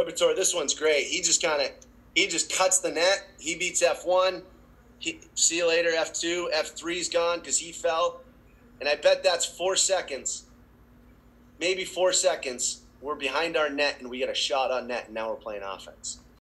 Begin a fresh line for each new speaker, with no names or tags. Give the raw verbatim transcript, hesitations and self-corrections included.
Kopitar, this one's great. He just kind of he just cuts the net. He beats F one. He, see you later, F two. F three's gone because he fell. And I bet that's four seconds, maybe four seconds. We're behind our net, and we get a shot on net, and now we're playing offense.